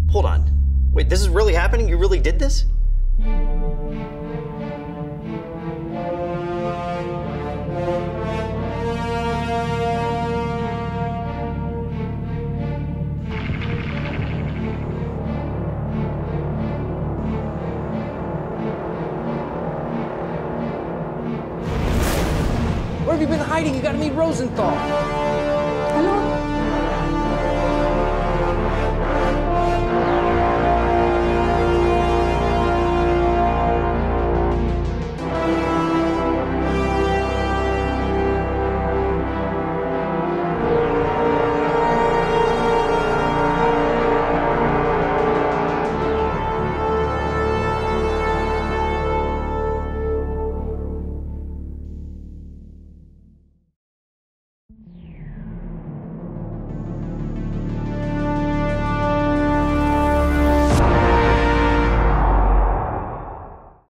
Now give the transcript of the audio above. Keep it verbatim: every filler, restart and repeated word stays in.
Hold on. Wait, this is really happening? You really did this? Where have you been hiding? You gotta meet Rosenthal.